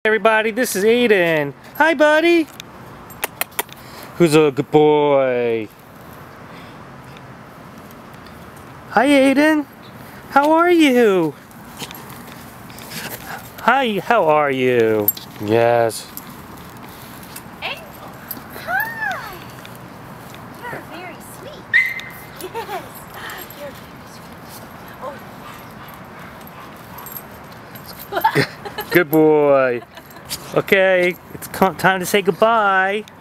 Everybody, this is Aiden. Hi, buddy. Who's a good boy? Hi, Aiden. How are you? Hi, how are you? Yes. Hey. Hi. You're very sweet. Yes. You're very sweet. Oh. Good boy. Okay, it's time to say goodbye.